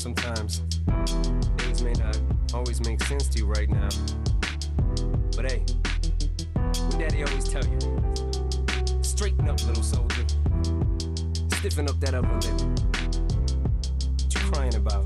sometimes things may not always make sense to you right now. But hey, what Daddy always tell you? Straighten up, little soldier. Stiffen up that upper lip. What you crying about?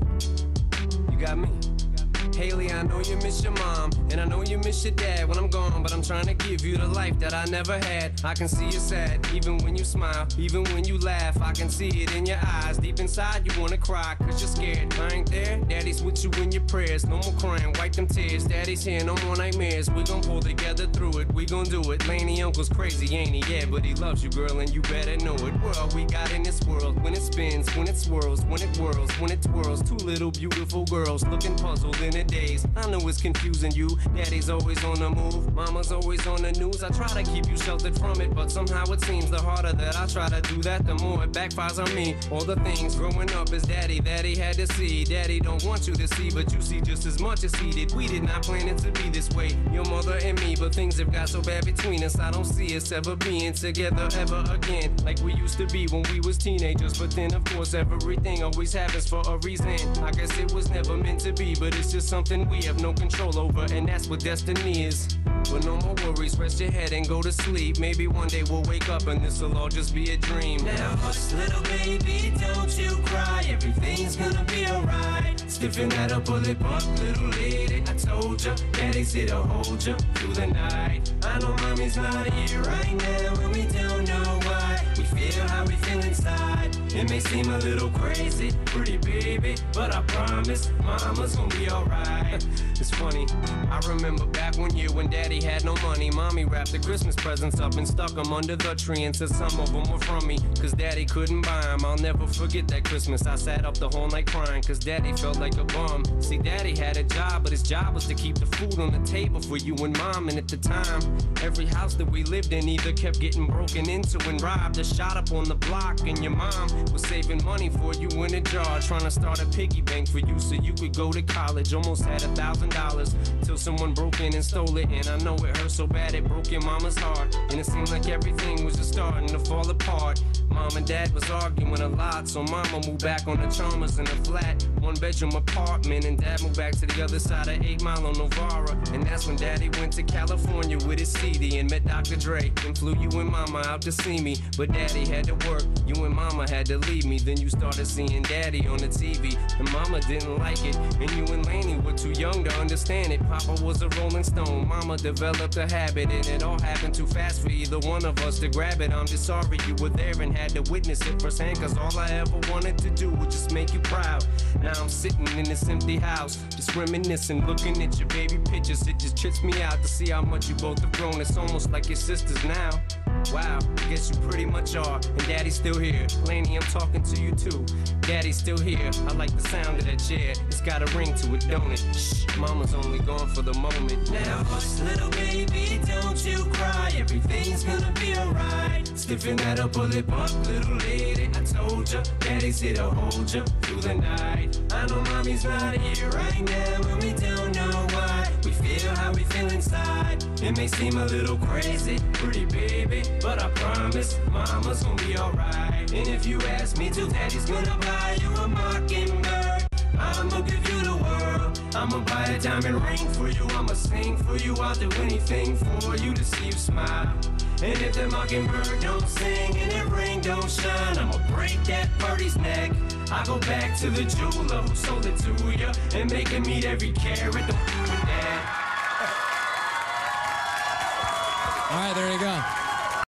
You got me. Haley, I know you miss your mom, and I know you miss your dad when I'm gone, but I'm trying to give you the life that I never had. I can see you're sad, even when you smile, even when you laugh. I can see it in your eyes, deep inside you wanna cry, cause you're scared. I ain't there, Daddy's with you in your prayers. No more crying, wipe them tears. Daddy's here, no more nightmares. We gon' pull together through it, we gon' do it. Laney uncle's crazy, ain't he? Yeah, but he loves you, girl, and you better know it. We're all we got in this world, when it spins, when it swirls, when it whirls, when it twirls. Two little beautiful girls looking puzzled in a daze. I know it's confusing you. Daddy's always on the move, mama's always on the news. I try to keep you sheltered from it, but somehow it seems the harder that I try to do that, the more it backfires on me. All the things growing up as daddy that he had to see. Daddy don't want you to see, but you see just as much as he did. We did not plan it to be this way, your mother and me, but things have got so bad between us. I don't see us ever being together ever again, like we used to be when we was teenagers. But then of course everything always happens for a reason. I guess it was never meant to be, but it's just something we have no control over, and that's what destiny is. But no more worries, rest your head and go to sleep. Maybe one day we'll wake up and this'll all just be a dream. Now hush, little baby, don't you cry. Everything's gonna be alright. Stiffen that upper lip up, little lady. I told ya, Daddy's here to hold ya through the night. I know mommy's not here right now, and we don't know why. We feel how we feel inside. It may seem a little crazy, pretty baby, but I promise mama's gonna be alright. It's funny, I remember back one year when Daddy had no money. Mommy wrapped the Christmas presents up and stuck them under the tree and said some of them were from me, cause Daddy couldn't buy them. I'll never forget that Christmas. I sat up the whole night crying, cause Daddy felt like a bum. See, Daddy had a job, but his job was to keep the food on the table for you and Mom. And at the time, every house that we lived in either kept getting broken into and robbed or shot up on the block. And your mom was saving money for you in a jar, trying to start a piggy bank for you so you could go to college. Almost had $1,000 till someone broke in and stole it. And I know it hurt so bad it broke your mama's heart. And it seemed like everything was just starting to fall apart. Mom and Dad was arguing a lot, so Mama moved back on the Chalmers in a flat, one-bedroom apartment, and Dad moved back to the other side of 8 Mile on Novara. And that's when Daddy went to California with his CD and met Dr. Dre and flew you and Mama out to see me. But Daddy had to work, you and Mama had to leave me. Then you started seeing Daddy on the TV, and Mama didn't like it, and you and Laney were too young to understand it. Papa was a Rolling Stone, Mama developed a habit, and it all happened too fast for either one of us to grab it. I'm just sorry you were there and had to witness it firsthand, cause all I ever wanted to do was just make you proud. Now I'm sitting in this empty house, just reminiscing, looking at your baby pictures. It just trips me out to see how much you both have grown. It's almost like your sisters now. Wow, I guess you pretty much are. And Daddy's still here. Laney, I'm talking to you too. Daddy's still here. I like the sound of that chair. It's got a ring to it, don't it? Shh, Mama's only gone for the moment. Now hush, little baby, don't you cry. Everything's gonna be alright. Stiffen that upper lip up, little lady. I told ya, Daddy's here to hold ya through the night. I know Mommy's not here right now, and we don't know why. We feel how we feel inside. It may seem a little crazy, pretty baby, but I promise Mama's gonna be alright. And if you ask me to, Daddy's gonna buy you a mockingbird. I'ma give you the world. I'ma buy a diamond ring for you. I'ma sing for you. I'll do anything for you to see you smile. And if the mockingbird don't sing and that ring don't shine, I'ma break that birdie's neck. I go back to the jeweler who sold it to you and make him meet every carat. Don't with that. All right, there you go.